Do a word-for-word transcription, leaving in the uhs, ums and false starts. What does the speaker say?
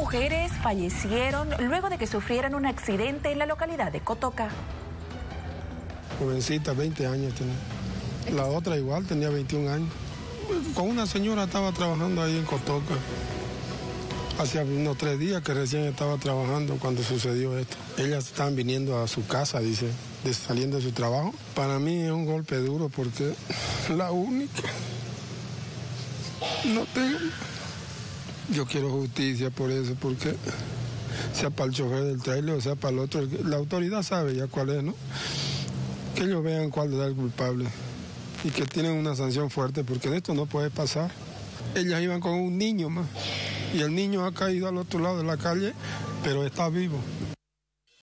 mujeres fallecieron luego de que sufrieran un accidente en la localidad de Cotoca. Jovencita, veinte años tenía. La otra igual, tenía veintiún años. Con una señora estaba trabajando ahí en Cotoca. Hacía unos tres días que recién estaba trabajando cuando sucedió esto. Ellas estaban viniendo a su casa, dice, de, saliendo de su trabajo. Para mí es un golpe duro porque la única... No tengo... Yo quiero justicia por eso, porque sea para el chofer del trailer o sea para el otro, la autoridad sabe ya cuál es, ¿no? Que ellos vean cuál es el culpable y que tienen una sanción fuerte, porque esto no puede pasar. Ellas iban con un niño más y el niño ha caído al otro lado de la calle, pero está vivo.